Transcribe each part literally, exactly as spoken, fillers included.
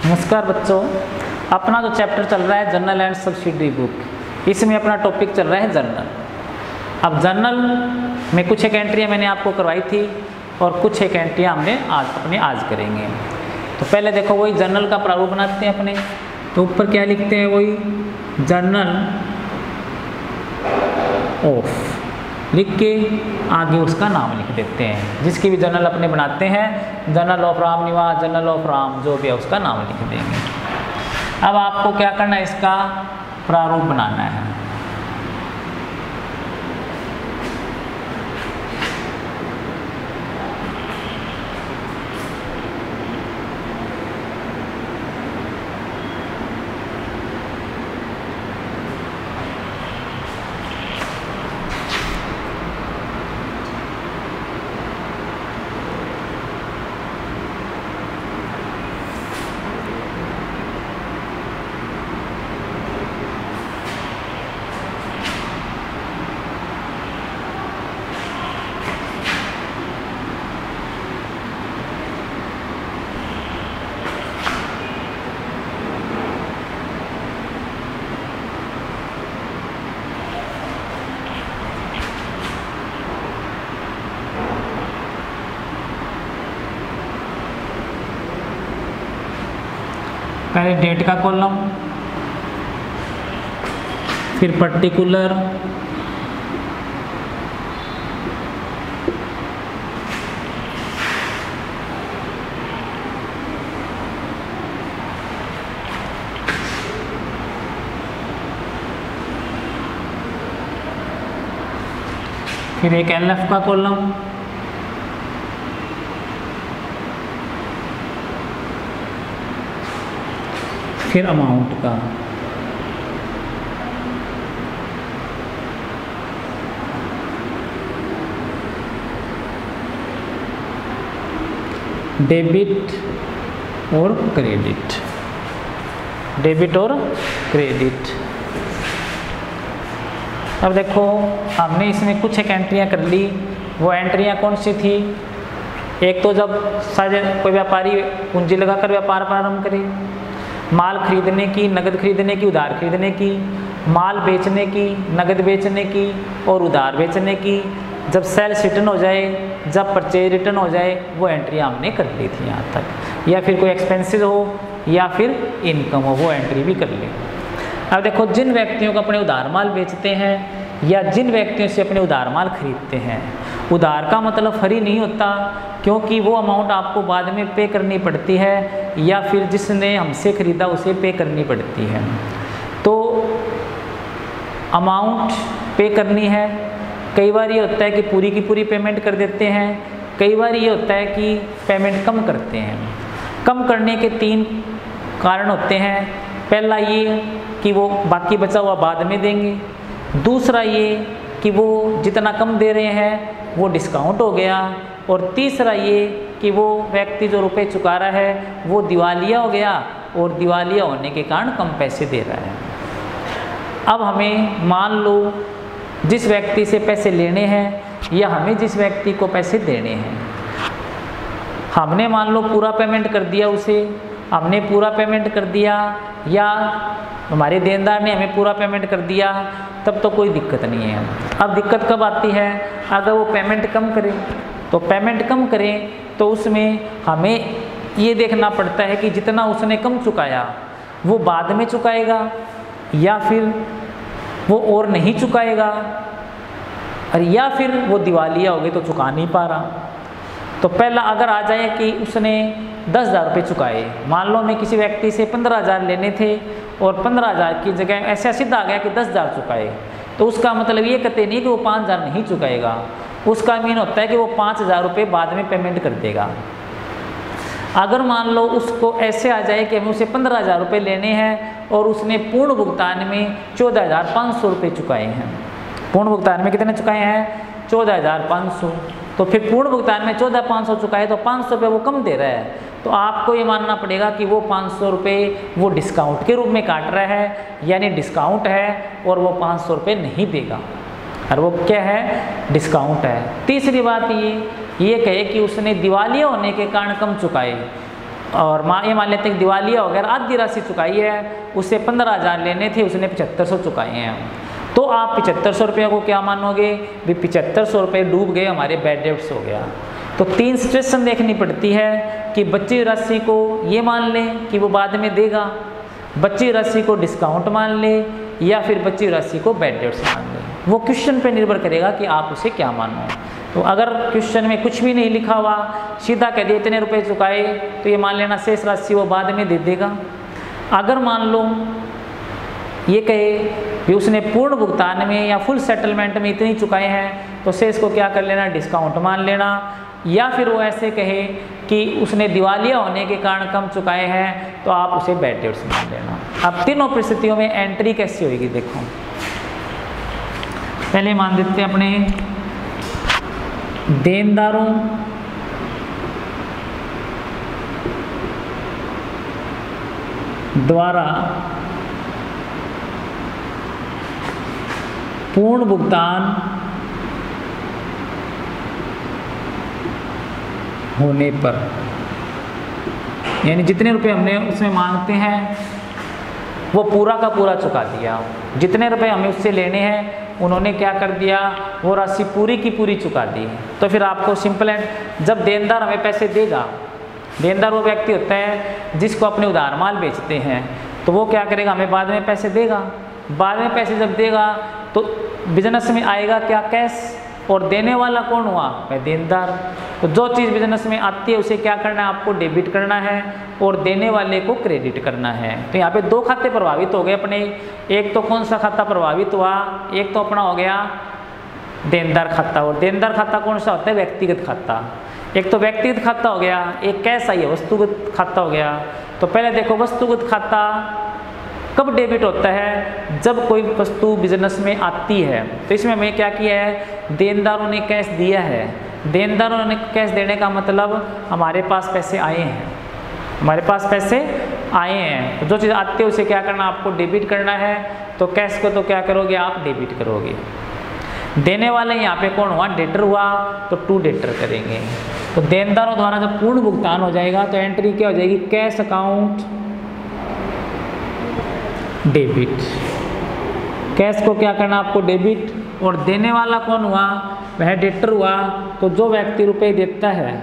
नमस्कार बच्चों, अपना जो चैप्टर चल रहा है जर्नल एंड सब्सिडरी बुक, इसमें अपना टॉपिक चल रहा है जर्नल। अब जर्नल में कुछ एक एंट्रियाँ मैंने आपको करवाई थी और कुछ एक एंट्रियाँ हमने आज अपने आज करेंगे। तो पहले देखो वही जर्नल का प्रारूप बनाते हैं अपने। तो ऊपर क्या लिखते हैं, वही जर्नल ऑफ लिख के आगे उसका नाम लिख देते हैं। जिसकी भी जर्नल अपने बनाते हैं, journal of Ram Niwas, journal of Ram, जो भी है उसका नाम लिख देंगे। अब आपको क्या करना है, इसका प्रारूप बनाना है। पहले डेट का कॉलम, फिर पर्टिकुलर, फिर एक एल एफ का कॉलम, फिर अमाउंट का। डेबिट और क्रेडिट, डेबिट और क्रेडिट। अब देखो हमने इसमें कुछ एक एंट्रियां कर ली। वो एंट्रियां कौन सी थी? एक तो जब शायद कोई व्यापारी पूंजी लगाकर व्यापार प्रारंभ करे, माल खरीदने की, नगद खरीदने की, उधार खरीदने की, माल बेचने की, नगद बेचने की और उधार बेचने की, जब सेल्स रिटर्न हो जाए, जब परचेज रिटर्न हो जाए, वो एंट्री हमने कर ली थी यहाँ तक। या फिर कोई एक्सपेंसेस हो या फिर इनकम हो, वो एंट्री भी कर ली। अब देखो जिन व्यक्तियों को अपने उधार माल बेचते हैं या जिन व्यक्तियों से अपने उधार माल खरीदते हैं, उधार का मतलब फ्री नहीं होता, क्योंकि वो अमाउंट आपको बाद में पे करनी पड़ती है या फिर जिसने हमसे ख़रीदा उसे पे करनी पड़ती है। तो अमाउंट पे करनी है। कई बार ये होता है कि पूरी की पूरी पेमेंट कर देते हैं, कई बार ये होता है कि पेमेंट कम करते हैं। कम करने के तीन कारण होते हैं। पहला ये कि वो बाकी बचा हुआ बाद में देंगे, दूसरा ये कि वो जितना कम दे रहे हैं वो डिस्काउंट हो गया, और तीसरा ये कि वो व्यक्ति जो रुपए चुका रहा है वो दिवालिया हो गया और दिवालिया होने के कारण कम पैसे दे रहा है। अब हमें मान लो जिस व्यक्ति से पैसे लेने हैं या हमें जिस व्यक्ति को पैसे देने हैं, हमने मान लो पूरा पेमेंट कर दिया उसे, हमने पूरा पेमेंट कर दिया या हमारे देनदार ने हमें पूरा पेमेंट कर दिया, तब तो कोई दिक्कत नहीं है। अब दिक्कत कब आती है? अगर वो पेमेंट कम करें। तो पेमेंट कम करें तो उसमें हमें ये देखना पड़ता है कि जितना उसने कम चुकाया वो बाद में चुकाएगा या फिर वो और नहीं चुकाएगा, और या फिर वो दिवालिया हो गई तो चुका नहीं पा रहा। तो पहला अगर आ जाए कि उसने दस हज़ार रुपये चुकाए, मान लो मैं किसी व्यक्ति से पंद्रह हज़ार लेने थे और पंद्रह हज़ार की जगह ऐसा सीधा आ गया कि दस हज़ार चुकाए, तो उसका मतलब ये कहते नहीं कि वो पाँच हज़ार नहीं चुकाएगा, उसका मीन होता है कि वो पाँच हज़ार रुपये बाद में पेमेंट कर देगा। अगर मान लो उसको ऐसे आ जाए कि हमें उसे पंद्रह हज़ार रुपये लेने हैं और उसने पूर्ण भुगतान में चौदह हज़ार पाँच सौ रुपये चुकाए हैं, पूर्ण भुगतान में कितने चुकाए हैं? चौदह हज़ार पाँच सौ। तो फिर पूर्ण भुगतान में चौदह पाँच सौ चुकाए तो पाँच सौ रुपये वो कम दे रहा है, तो आपको ये मानना पड़ेगा कि वो पाँच सौ रुपये वो डिस्काउंट के रूप में काट रहा है, यानी डिस्काउंट है और वो पाँच सौ रुपये नहीं देगा, और वो क्या है? डिस्काउंट है। तीसरी बात ये ये कहे कि उसने दिवालिया होने के कारण कम चुकाए, और मान ये मान लेते हैं कि दिवालिया वगैरह आधी राशि चुकाई है, उससे पंद्रह हज़ार लेने थे, उसने पचहत्तर सौ चुकाए हैं, तो आप पचहत्तर सौ रुपये को क्या मानोगे भी पचहत्तर सौ रुपये डूब गए, हमारे बैड डेट्स हो गया। तो तीन सिचुएशन देखनी पड़ती है कि बची राशि को ये मान लें कि वो बाद में देगा, बची राशि को डिस्काउंट मान ले, या फिर बची राशि को बैड डेट्स मान ले। वो क्वेश्चन पे निर्भर करेगा कि आप उसे क्या मानो। तो अगर क्वेश्चन में कुछ भी नहीं लिखा हुआ, सीधा कह दिए इतने रुपए चुकाए, तो ये मान लेना शेष राशि वो बाद में दे देगा। अगर मान लो ये कहे कि उसने पूर्ण भुगतान में या फुल सेटलमेंट में इतनी चुकाए हैं, तो शेष को क्या कर लेना, डिस्काउंट मान लेना। या फिर वो ऐसे कहे कि उसने दिवालिया होने के कारण कम चुकाए हैं, तो आप उसे बैड डेट्स मान लेना। अब तीनों परिस्थितियों में एंट्री कैसी होगी देखो। पहले मान देते हैं अपने देनदारों द्वारा पूर्ण भुगतान होने पर, यानी जितने रुपए हमने उसमें मांगते हैं वो पूरा का पूरा चुका दिया, जितने रुपए हमें उससे लेने हैं उन्होंने क्या कर दिया, वो राशि पूरी की पूरी चुका दी। तो फिर आपको सिंपल है, जब देनदार हमें पैसे देगा, देनदार वो व्यक्ति होता है जिसको अपने उधार माल बेचते हैं, तो वो क्या करेगा, हमें बाद में पैसे देगा। बाद में पैसे जब देगा तो बिजनेस में आएगा क्या, कैश, और देने वाला कौन हुआ, वह देनदार। तो जो चीज़ बिजनेस में आती है उसे क्या करना है, आपको डेबिट करना है, और देने वाले को क्रेडिट करना है। तो यहाँ पे दो खाते प्रभावित हो गए अपने। एक तो कौन सा खाता प्रभावित हुआ, एक तो अपना हो गया देनदार खाता, और देनदार खाता कौन सा होता है, व्यक्तिगत खाता। एक तो व्यक्तिगत खाता हो गया, एक कैश आई है वस्तुगत खाता हो गया। तो पहले देखो वस्तुगत खाता कब डेबिट होता है, जब कोई वस्तु बिजनेस में आती है। तो इसमें हमें क्या किया है, देनदारों ने कैश दिया है, देनदारों ने कैश देने का मतलब हमारे पास पैसे आए हैं, हमारे पास पैसे आए हैं। तो जो चीज़ आती है उसे क्या करना, आपको डेबिट करना है। तो कैश को तो क्या करोगे, आप डेबिट करोगे। देने वाले यहाँ पे कौन हुआ, डेटर हुआ, तो टू डेटर करेंगे। तो देनदारों द्वारा जब पूर्ण भुगतान हो जाएगा तो एंट्री क्या हो जाएगी, कैश अकाउंट डेबिट। कैश को क्या करना, आपको डेबिट, और देने वाला कौन हुआ, वह डेटर हुआ। तो जो व्यक्ति रुपए देता है,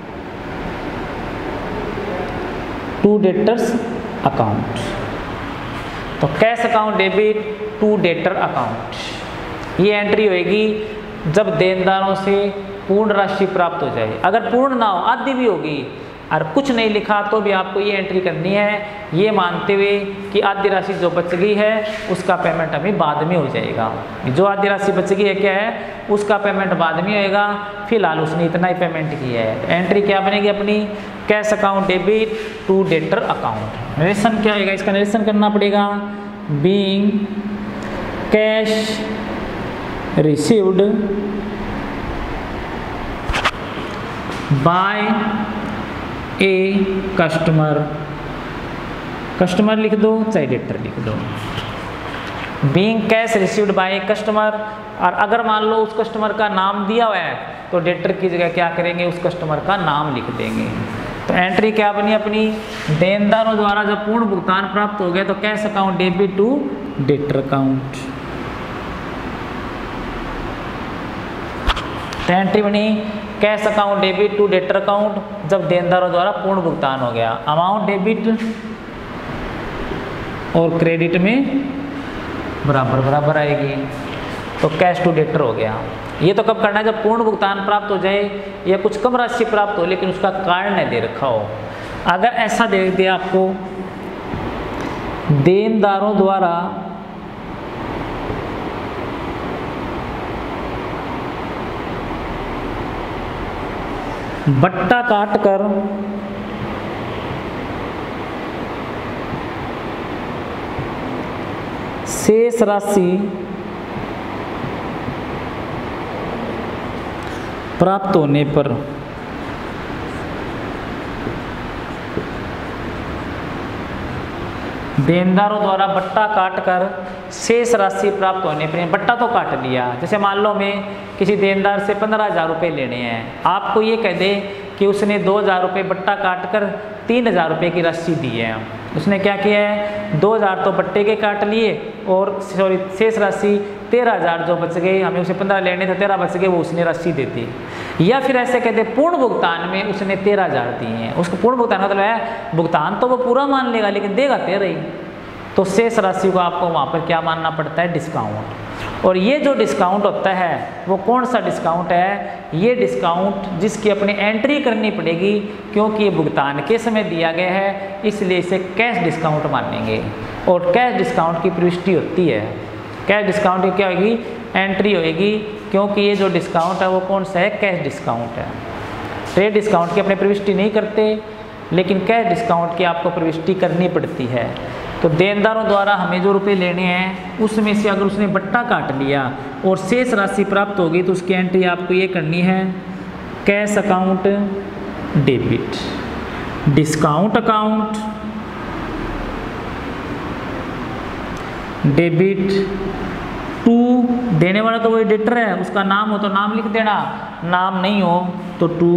टू डेटर्स अकाउंट। तो cash account debit to debtor account, ये एंट्री होएगी जब देनदारों से पूर्ण राशि प्राप्त हो जाए। अगर पूर्ण ना हो, आधी भी होगी और कुछ नहीं लिखा, तो भी आपको ये एंट्री करनी है, ये मानते हुए कि आधी राशि जो बच गई है उसका पेमेंट हमें बाद में हो जाएगा। जो आधी राशि बच गई है क्या है, उसका पेमेंट बाद में होएगा, फिलहाल उसने इतना ही पेमेंट किया है। एंट्री क्या बनेगी अपनी, cash account debit to debtor account. Narration क्या होगा, इसका नरेशन करना पड़ेगा, being cash received by a customer, customer लिख दो चाहे डेटर लिख दो, being cash received by a customer. और अगर मान लो उस कस्टमर का नाम दिया हुआ है तो डेटर की जगह क्या करेंगे, उस कस्टमर का नाम लिख देंगे। तो एंट्री क्या बनी अपनी, देनदारों द्वारा जब पूर्ण भुगतान प्राप्त हो गया तो cash account debit to debtor account. तो एंट्री बनी cash account debit to debtor account जब देनदारों द्वारा पूर्ण भुगतान हो गया। अमाउंट डेबिट और क्रेडिट में बराबर बराबर आएगी, तो कैश टू डेटर हो गया। ये तो कब करना है, जब पूर्ण भुगतान प्राप्त हो जाए या कुछ कम राशि प्राप्त हो लेकिन उसका कारण न दे रखा हो। अगर ऐसा दे दिया आपको, देनदारों द्वारा बट्टा काट कर शेष राशि प्राप्त होने पर देनदारों द्वारा बट्टा काट कर शेष राशि प्राप्त होने पर, बट्टा तो काट लिया। जैसे मान लो हमें किसी देनदार से पंद्रह हज़ार रुपये लेने हैं, आपको ये कह दे कि कि उसने दो हज़ार रुपये बट्टा काट कर तीन हज़ार रुपये की राशि दी है। उसने क्या किया है, दो हज़ार तो बट्टे के काट लिए और सॉरी शेष राशि तेरह हज़ार जो बच गए, हमें उसे पंद्रह लेने थे, तेरह बच गए, वो उसने राशि दे दी। या फिर ऐसे कहते पूर्ण भुगतान में उसने तेरह हज़ार दिए हैं। उसको पूर्ण भुगतान मतलब है भुगतान तो वो पूरा मान लेगा लेकिन देगा तेरह ही, तो शेष राशि को आपको वहाँ पर क्या मानना पड़ता है, डिस्काउंट। और ये जो डिस्काउंट होता है वो कौन सा डिस्काउंट है, ये डिस्काउंट जिसकी अपनी एंट्री करनी पड़ेगी, क्योंकि ये भुगतान के समय दिया गया है इसलिए इसे कैश डिस्काउंट मानेंगे। और कैश डिस्काउंट की प्रविष्टि होती है, कैश डिस्काउंट की क्या होगी, एंट्री होगी, क्योंकि ये जो डिस्काउंट है वो कौन सा है, कैश डिस्काउंट है। ट्रेड डिस्काउंट की अपनी प्रविष्टि नहीं करते, लेकिन कैश डिस्काउंट की आपको प्रविष्टि करनी पड़ती है। तो देनदारों द्वारा हमें जो रुपए लेने हैं उसमें से अगर उसने बट्टा काट लिया और शेष राशि प्राप्त होगी तो उसकी एंट्री आपको ये करनी है, cash account debit, discount account debit to, देने वाला तो वही डेटर है, उसका नाम हो तो नाम लिख देना, नाम नहीं हो तो टू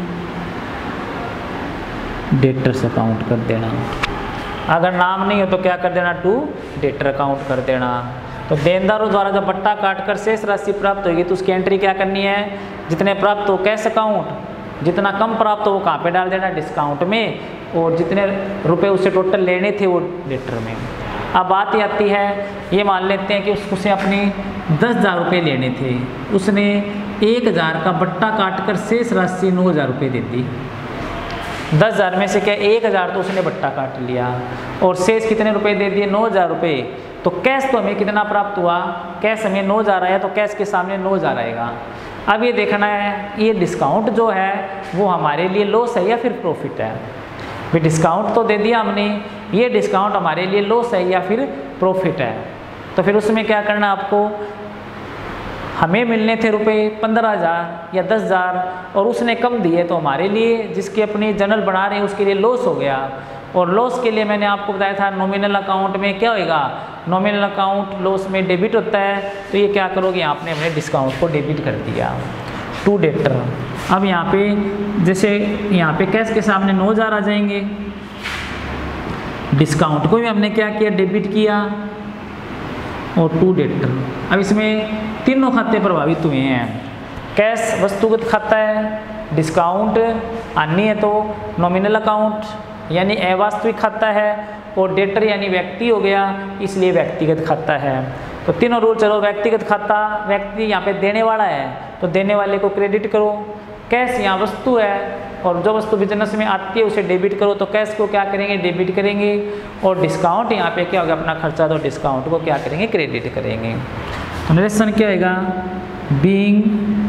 डेटर्स अकाउंट कर देना। अगर नाम नहीं हो तो क्या कर देना, टू डेटर अकाउंट कर देना। तो देनदारों द्वारा जब बट्टा काट कर शेष राशि प्राप्त होगी तो उसकी एंट्री क्या करनी है, जितने प्राप्त हो कैश अकाउंट, जितना कम प्राप्त हो वो कहाँ पे डाल देना, डिस्काउंट में, और जितने रुपए उसे टोटल लेने थे वो डेटर में। अब बात ये आती है, ये मान लेते हैं कि उसको से अपने दस हज़ार रुपये लेने थे, उसने एक हज़ार का बट्टा काट कर शेष राशि नौ हज़ार रुपये दे दी। दस हज़ार में से क्या एक हज़ार तो उसने बट्टा काट लिया और शेष कितने रुपए दे दिए, नौ हज़ार रुपये। तो कैश तो हमें कितना प्राप्त हुआ, कैश हमें नौ हज़ार आया तो कैश के सामने नौ हज़ार आएगा। अब ये देखना है ये डिस्काउंट जो है वो हमारे लिए लॉस है या फिर प्रॉफिट है। भी डिस्काउंट तो दे दिया हमने, ये डिस्काउंट हमारे लिए लॉस है या फिर प्रॉफिट है। तो फिर उसमें क्या करना आपको, हमें मिलने थे रुपए पंद्रह हज़ार या दस हज़ार और उसने कम दिए तो हमारे लिए, जिसकी अपनी जनरल बना रहे हैं उसके लिए लॉस हो गया। और लॉस के लिए मैंने आपको बताया था नॉमिनल अकाउंट में क्या होएगा, नॉमिनल अकाउंट लॉस में डेबिट होता है। तो ये क्या करोगे, आपने अपने डिस्काउंट को डेबिट कर दिया, टू डेटर। अब यहाँ पे जैसे यहाँ पे कैश के सामने नौ हज़ार आ जाएंगे, डिस्काउंट को भी हमने क्या किया, डेबिट किया और टू डेटर। अब इसमें तीनों खाते प्रभावित हुए हैं, कैश वस्तुगत खाता है, डिस्काउंट अन्य है तो नॉमिनल अकाउंट यानी अवास्तविक खाता है, और डेटर यानी व्यक्ति हो गया इसलिए व्यक्तिगत खाता है। तो तीनों रूल चलो, व्यक्तिगत खाता, व्यक्ति यहाँ पे देने वाला है तो देने वाले को क्रेडिट करो, कैश यहाँ वस्तु है और जो वस्तु बिजनेस में आती है उसे डेबिट करो, तो कैश को क्या करेंगे, डेबिट करेंगे। और डिस्काउंट यहाँ पे क्या होगा, अपना खर्चा, तो डिस्काउंट को क्या करेंगे, क्रेडिट करेंगे। तो नरेशन क्या आएगा, being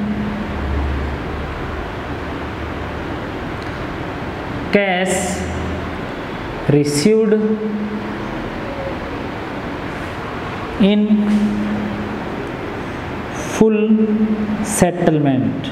cash received in full settlement,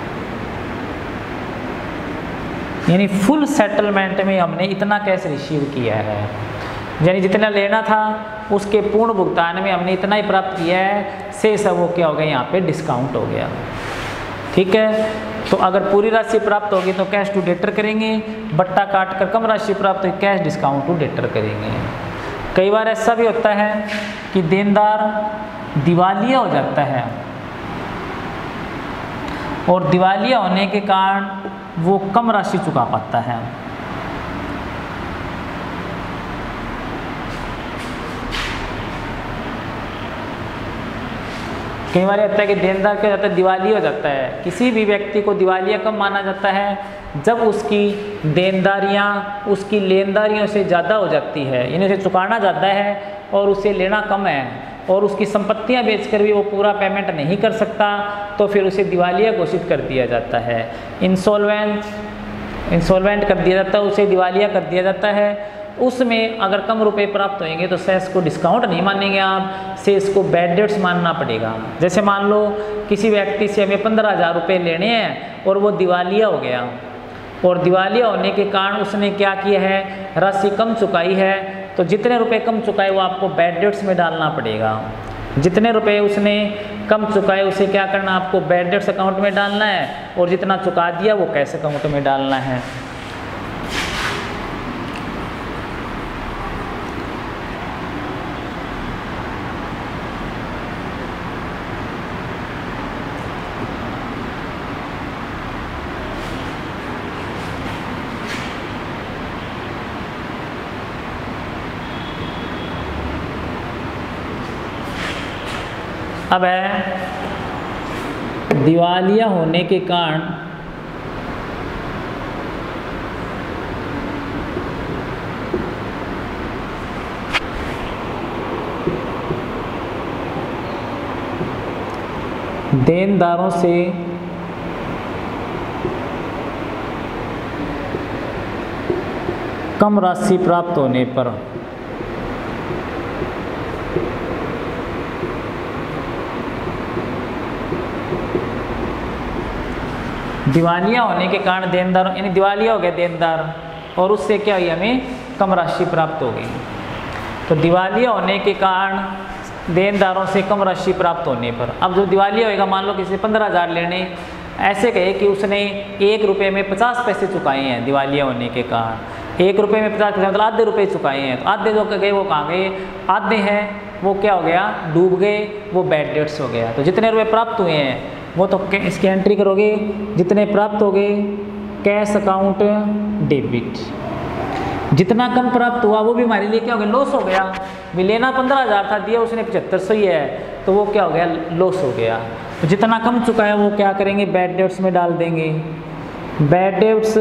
यानी फुल सेटलमेंट में हमने इतना कैश रिसीव किया है, यानी जितना लेना था उसके पूर्ण भुगतान में हमने इतना ही प्राप्त किया है, शेष है वो क्या हो गया, यहाँ पे डिस्काउंट हो गया। ठीक है, तो अगर पूरी राशि प्राप्त होगी तो कैश टू डेटर करेंगे, बट्टा काट कर कम राशि प्राप्त हुई कैश डिस्काउंट टू डेटर करेंगे। कई बार ऐसा भी होता है कि देनदार दिवालिया हो जाता है और दिवालिया होने के कारण वो कम राशि चुका पाता है। कई बार होता है कि देनदार क्या जाता है, दिवालिया हो जाता है। किसी भी व्यक्ति को दिवालिया कब माना जाता है, जब उसकी देनदारियां उसकी लेनदारियों से ज़्यादा हो जाती है, यानी उसे चुकाना ज़्यादा है और उसे लेना कम है और उसकी संपत्तियां बेचकर भी वो पूरा पेमेंट नहीं कर सकता, तो फिर उसे दिवालिया घोषित कर दिया जाता है। इंसॉल्वेंट इंसॉल्वेंट कर दिया जाता है, उसे दिवालिया कर दिया जाता है। उसमें अगर कम रुपए प्राप्त होंगे तो शेष को डिस्काउंट नहीं मानेंगे आप, शेष को बैड डेट्स मानना पड़ेगा। जैसे मान लो किसी व्यक्ति से हमें पंद्रह हज़ार रुपये लेने हैं और वो दिवालिया हो गया, और दिवालिया होने के कारण उसने क्या किया है, राशि कम चुकाई है, तो जितने रुपए कम चुकाए वो आपको बैड डेट्स में डालना पड़ेगा। जितने रुपए उसने कम चुकाए उसे क्या करना, आपको बैड डेट्स अकाउंट में डालना है, और जितना चुका दिया वो कैश अकाउंट में डालना है। अब है दिवालिया होने के कारण देनदारों से कम राशि प्राप्त होने पर दिवालिया होने के कारण देनदार, यानी दिवालिया हो गए देनदार, और उससे क्या हुई, हमें कम राशि प्राप्त हो गई। तो दिवालिया होने के कारण देनदारों से कम राशि प्राप्त होने पर, अब जो दिवालिया होएगा, मान लो किसी से पंद्रह हज़ार लेने, ऐसे कहे कि उसने एक रुपये में पचास पैसे चुकाए हैं दिवालिया होने के कारण, एक रुपये में पचास पैसे मतलब आधे रुपये चुकाए हैं, तो आधे जो गए वो कहाँ गए, आधे हैं वो क्या हो गया, डूब गए, वो बैड डेट्स हो गया। तो जितने रुपये प्राप्त हुए हैं वो तो इसकी एंट्री करोगे, जितने प्राप्त हो गए कैश अकाउंट डेबिट, जितना कम प्राप्त हुआ वो भी हमारे लिए क्या हो गया, लॉस हो गया। भी लेना पंद्रह हज़ार था, दिया उसने पचहत्तर सौ ही है, तो वो क्या हो गया, लॉस हो गया। तो जितना कम चुका है वो क्या करेंगे, बैड डेट्स में डाल देंगे। बैड डेट्स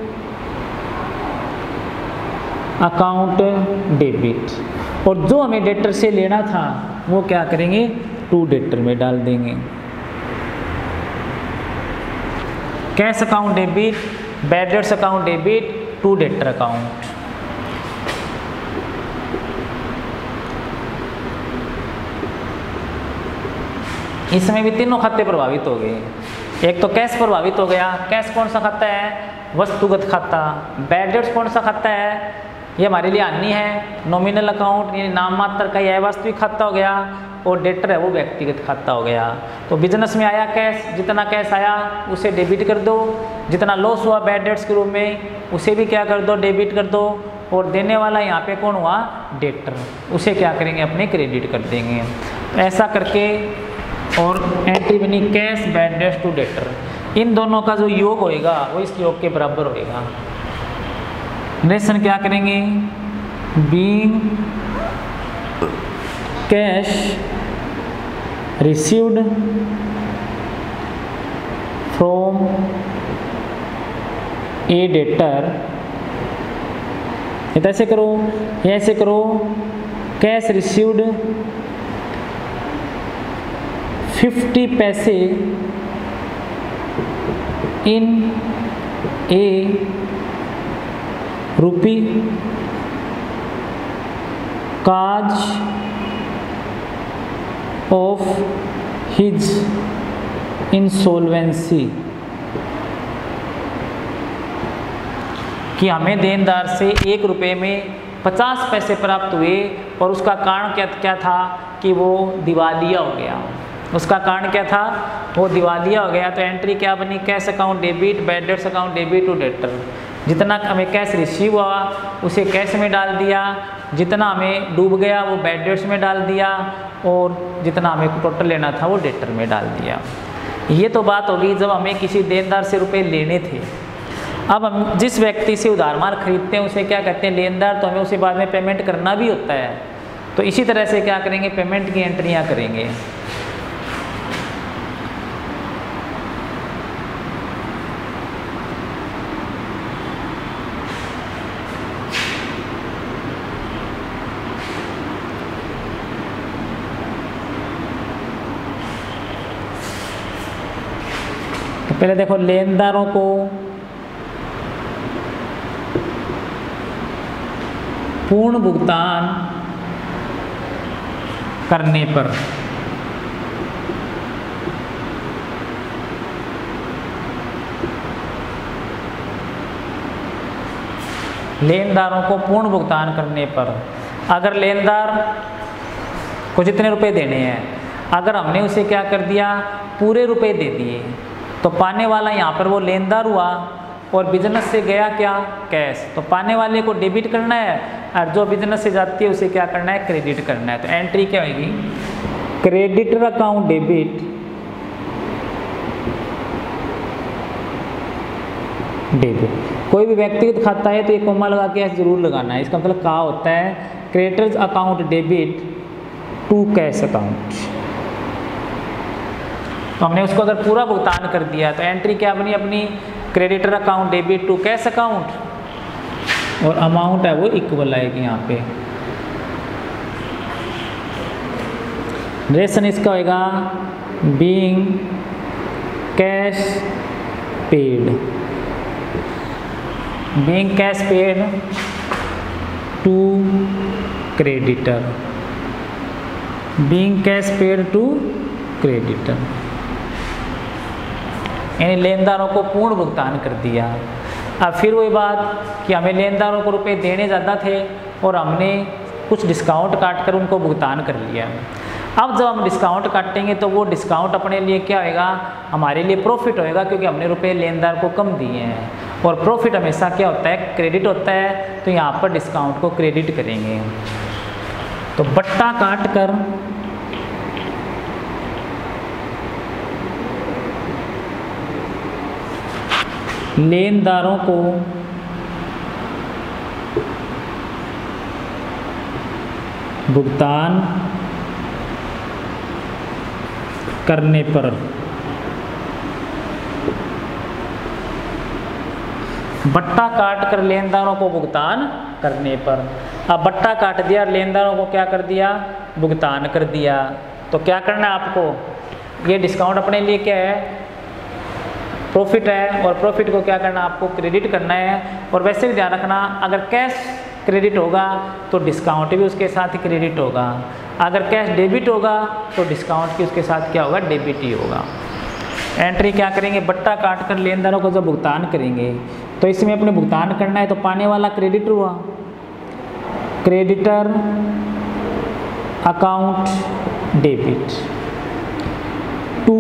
अकाउंट डेबिट, और जो हमें डेटर से लेना था वो क्या करेंगे, टू डेटर में डाल देंगे। Cash account debit, bad debts account debit, to debtor account. इसमें भी तीनों खाते प्रभावित हो गए। एक तो कैश प्रभावित हो गया, कैश कौन सा खाता है, वस्तुगत खाता। बैड डेट्स कौन सा खाता है, ये हमारे लिए हानि है, नॉमिनल अकाउंट, यानी नाम मात्र का यह वास्तविक खाता हो गया, और डेटर है वो व्यक्तिगत खाता हो गया। तो बिजनेस में आया कैश, जितना कैश आया उसे डेबिट कर दो, जितना लॉस हुआ बैड डेट्स के रूप में उसे भी क्या कर दो, डेबिट कर दो, और देने वाला यहाँ पे कौन हुआ, डेटर, उसे क्या करेंगे, अपने क्रेडिट कर देंगे। ऐसा करके और एंट्री बनी cash bad debts to debtor, इन दोनों का जो योग होएगा वो इस योग के बराबर होएगा। नेशन क्या करेंगे, being cash received from a debtor, ये तो ऐसे करो, ये ऐसे करो, cash received fifty paise in a rupee cause of his insolvency, कि हमें देनदार से एक रुपये में पचास पैसे प्राप्त हुए, और उसका कारण क्या क्या था कि वो दिवालिया हो गया। उसका कारण क्या था, वो दिवालिया हो गया। तो एंट्री क्या बनी, cash account debit, bad debts account debit to debtor. जितना हमें कैश रिसीव हुआ उसे कैश में डाल दिया, जितना हमें डूब गया वो बैड डेट्स में डाल दिया, और जितना हमें टोटल लेना था वो डेटर में डाल दिया। ये तो बात होगी जब हमें किसी देनदार से रुपए लेने थे। अब हम जिस व्यक्ति से उधार माल खरीदते हैं उसे क्या कहते हैं, लेनदार। तो हमें उसे बाद में पेमेंट करना भी होता है। तो इसी तरह से क्या करेंगे, पेमेंट की एंट्रियाँ करेंगे। तो पहले देखो, लेनदारों को पूर्ण भुगतान करने पर लेनदारों को पूर्ण भुगतान करने पर अगर लेनदार को जितने रुपए देने हैं, अगर हमने उसे क्या कर दिया, पूरे रुपए दे दिए, तो पाने वाला यहाँ पर वो लेनदार हुआ और बिजनेस से गया क्या, कैश। तो पाने वाले को डेबिट करना है और जो बिजनेस से जाती है उसे क्या करना है, क्रेडिट करना है। तो एंट्री क्या होगी, क्रेडिटर अकाउंट डेबिट डेबिट। कोई भी व्यक्तिगत खाता है तो ये कोमा लगा के ऐसे जरूर लगाना है। इसका मतलब क्या होता है, creditors account debit to cash account. तो हमने उसको अगर पूरा भुगतान कर दिया तो एंट्री क्या बनी अपनी, creditor account debit to cash account और अमाउंट है वो इक्वल आएगी यहाँ पे। रेशन इसका होगा being cash paid, being cash paid to creditor, being cash paid to creditor, यानी लेनदारों को पूर्ण भुगतान कर दिया। अब फिर वही बात कि हमें लेनदारों को रुपए देने ज़्यादा थे और हमने कुछ डिस्काउंट काट कर उनको भुगतान कर लिया। अब जब हम डिस्काउंट काटेंगे तो वो डिस्काउंट अपने लिए क्या होएगा, हमारे लिए प्रॉफिट होएगा, क्योंकि हमने रुपए लेनदार को कम दिए हैं और प्रॉफिट हमेशा क्या होता है, क्रेडिट होता है। तो यहाँ पर डिस्काउंट को क्रेडिट करेंगे। तो बट्टा काट कर लेनदारों को भुगतान करने पर बट्टा काट कर लेनदारों को भुगतान करने पर, अब बट्टा काट दिया, लेनदारों को क्या कर दिया, भुगतान कर दिया। तो क्या करना है आपको, ये डिस्काउंट अपने लिए क्या है, प्रॉफिट है, और प्रॉफिट को क्या करना, आपको क्रेडिट करना है। और वैसे भी ध्यान रखना, अगर कैश क्रेडिट होगा तो डिस्काउंट भी उसके साथ ही क्रेडिट होगा, अगर कैश डेबिट होगा तो डिस्काउंट भी उसके साथ क्या होगा, डेबिट ही होगा। एंट्री क्या करेंगे, बट्टा काट कर लेनदारों को जब भुगतान करेंगे तो इसमें अपने भुगतान करना है, तो पाने वाला क्रेडिटर हुआ, creditor account debit to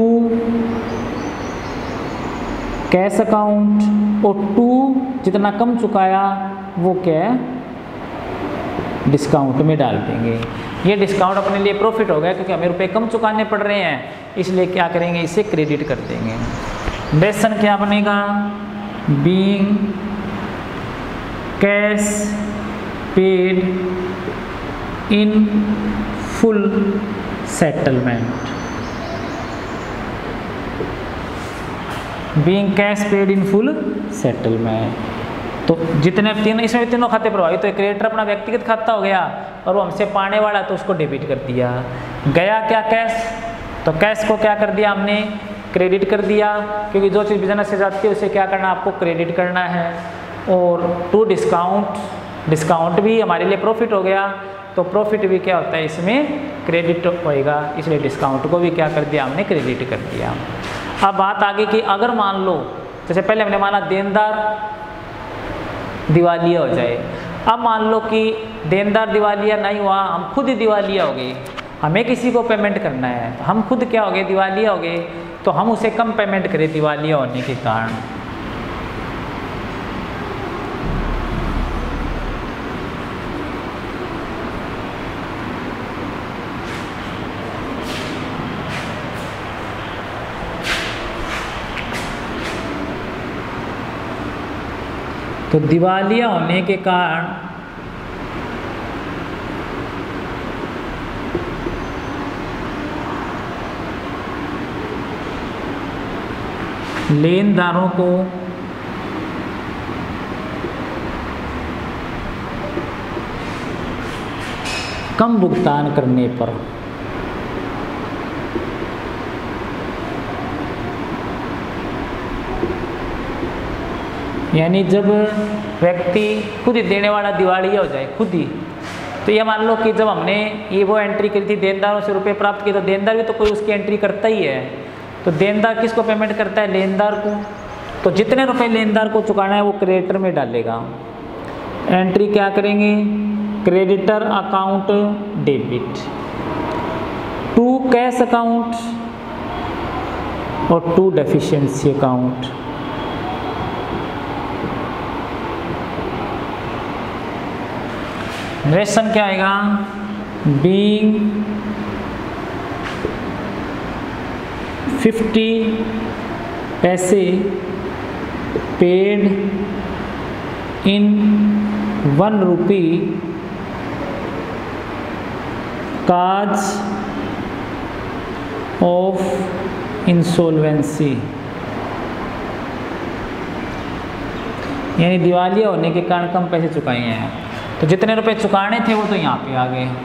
cash account, और टू जितना कम चुकाया वो क्या है, डिस्काउंट में डाल देंगे। ये डिस्काउंट अपने लिए प्रॉफिट हो गया, क्योंकि हमें रुपए कम चुकाने पड़ रहे हैं, इसलिए क्या करेंगे, इसे क्रेडिट कर देंगे। लेसन क्या बनेगा, being cash paid in full settlement, being cash paid in full settlement. तो जितने तीन इसमें तीनों खाते प्रभावित हुए, क्रेडिटर अपना व्यक्तिगत खाता हो गया और वो हमसे पाने वाला तो उसको डेबिट कर दिया, गया क्या कैश, तो कैश को क्या कर दिया हमने, क्रेडिट कर दिया, क्योंकि जो चीज़ बिजनेस से जाती है उसे क्या करना, आपको क्रेडिट करना है। और टू डिस्काउंट, डिस्काउंट भी हमारे लिए प्रॉफिट हो गया, तो प्रॉफिट भी क्या होता है, इसमें क्रेडिट होएगा, इसलिए डिस्काउंट को भी क्या कर दिया हमने, क्रेडिट कर दिया। अब बात आगे की, अगर मान लो जैसे पहले हमने माना देनदार दिवालिया हो जाए, अब मान लो कि देनदार दिवालिया नहीं हुआ, हम खुद ही दिवालिया हो गए, हमें किसी को पेमेंट करना है, तो हम खुद क्या हो गए, दिवालिया हो गए, तो हम उसे कम पेमेंट करें दिवालिया होने के कारण। तो दिवालिया होने के कारण लेनदारों को कम भुगतान करने पर यानी जब व्यक्ति खुद ही देने वाला दिवालिया हो जाए खुद ही, तो ये मान लो कि जब हमने ये वो एंट्री करी थी, देनदारों से रुपए प्राप्त किए, तो देनदार भी तो कोई उसकी एंट्री करता ही है, तो देनदार किसको पेमेंट करता है, लेनदार को। तो जितने रुपए लेनदार को चुकाना है वो क्रेडिटर में डालेगा। एंट्री क्या करेंगे, creditor account debit to cash account और टू डेफिशिएंसी अकाउंट। नरेशन क्या आएगा? Being fifty paise paid in one rupee cause of insolvency, यानी दिवालिया होने के कारण कम पैसे चुकाए हैं। तो जितने रुपए चुकाने थे वो तो यहाँ पे आ गए,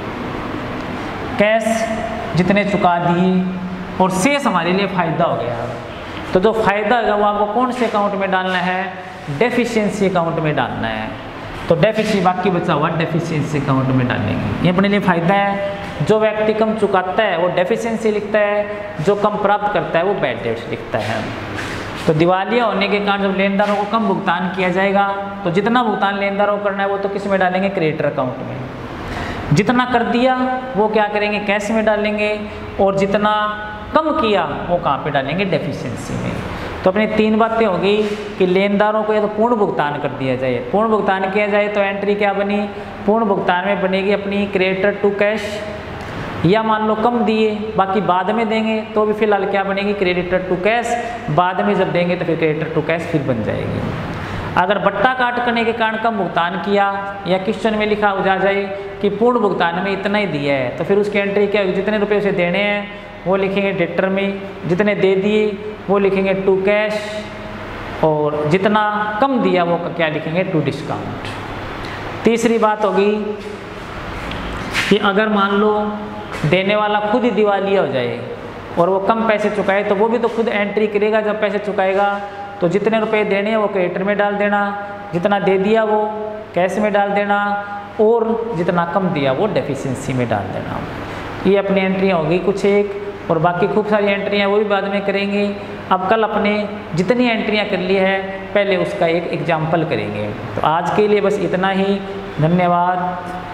कैश जितने चुका दिए और शेष हमारे लिए फ़ायदा हो गया। तो जो फ़ायदा होगा वो आपको कौन से अकाउंट में डालना है? डेफिशिएंसी अकाउंट में डालना है। तो डेफिशिएंसी बाकी बचा हुआ डेफिशिएंसी अकाउंट में डालेंगे। ये अपने लिए फ़ायदा है। जो व्यक्ति कम चुकाता है वो डेफिशिएंसी लिखता है, जो कम प्राप्त करता है वो बैड डेट्स लिखता है। तो दिवालिया होने के कारण जब लेनदारों को कम भुगतान किया जाएगा तो जितना भुगतान लेनदारों को करना है वो तो किस में डालेंगे? क्रेडिटर अकाउंट में। जितना कर दिया वो क्या करेंगे? कैश में डालेंगे, और जितना कम किया वो कहाँ पे डालेंगे? डेफिशिएंसी में। तो अपनी तीन बातें हो गई कि लेनदारों को या तो पूर्ण भुगतान कर दिया जाए, पूर्ण भुगतान किया जाए तो एंट्री क्या बनी? पूर्ण भुगतान में बनेगी अपनी क्रेडिटर टू कैश, या मान लो कम दिए बाकी बाद में देंगे तो भी फिलहाल क्या बनेगी? Creditor to cash. बाद में जब देंगे तो फिर क्रेडिटर टू कैश फिर बन जाएगी। अगर बट्टा काट करने के कारण कम भुगतान किया या क्वेश्चन में लिखा हो जा जाए कि पूर्ण भुगतान में इतना ही दिया है तो फिर उसकी एंट्री क्या होगी? जितने रुपये उसे देने हैं वो लिखेंगे डेटर में, जितने दे दिए वो लिखेंगे टू कैश, और जितना कम दिया वो क्या लिखेंगे? To discount. तीसरी बात होगी कि अगर मान लो देने वाला खुद ही दिवालिया हो जाए और वो कम पैसे चुकाए तो वो भी तो खुद एंट्री करेगा जब पैसे चुकाएगा। तो जितने रुपए देने हैं वो क्रेडिटर में डाल देना, जितना दे दिया वो कैश में डाल देना, और जितना कम दिया वो डेफिशिएंसी में डाल देना। ये अपनी एंट्रियाँ होगी कुछ एक, और बाकी खूब सारी एंट्रियाँ वो भी बाद में करेंगे। अब कल अपने जितनी एंट्रियाँ कर ली है पहले उसका एक एग्जाम्पल करेंगे। तो आज के लिए बस इतना ही। धन्यवाद।